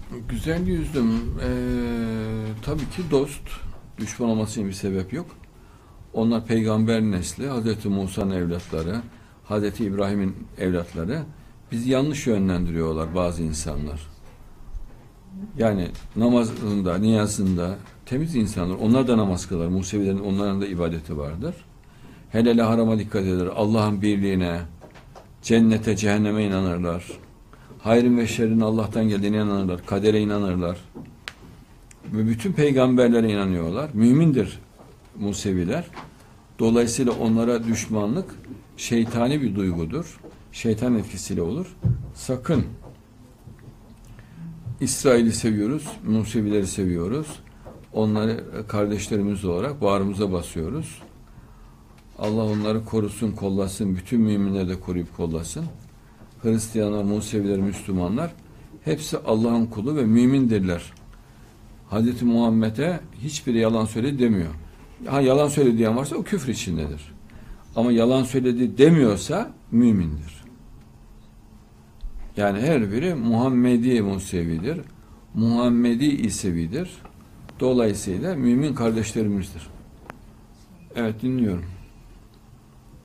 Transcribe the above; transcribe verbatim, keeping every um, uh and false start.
Güzel yüzlüm. Ee, tabii ki dost. Düşman olması için bir sebep yok. Onlar peygamber nesli, Hazreti Musa'nın evlatları, Hazreti İbrahim'in evlatları. Bizi yanlış yönlendiriyorlar bazı insanlar. Yani namazında, niyazında temiz insanlar. Onlar da namaz kılar. Musevilerin onların da ibadeti vardır. Hele hele harama dikkat eder. Allah'ın birliğine, cennete, cehenneme inanırlar. Hayrın ve şerrin Allah'tan geldiğine inanırlar. Kadere inanırlar. Ve bütün peygamberlere inanıyorlar. Mümindir Museviler. Dolayısıyla onlara düşmanlık şeytani bir duygudur. Şeytan etkisiyle olur. Sakın İsrail'i seviyoruz, Musevileri seviyoruz. Onları kardeşlerimiz olarak bağrımıza basıyoruz. Allah onları korusun, kollasın. Bütün müminleri de koruyup kollasın. Hristiyanlar, Museviler, Müslümanlar hepsi Allah'ın kulu ve mümindirler. Hazreti Muhammed'e hiçbiri yalan söyledi demiyor. Ha, yalan söyledi diyen varsa o küfür içindedir. Ama yalan söyledi demiyorsa mümindir. Yani her biri Muhammedi Musevidir. Muhammedi İsevidir. Dolayısıyla mümin kardeşlerimizdir. Evet, dinliyorum.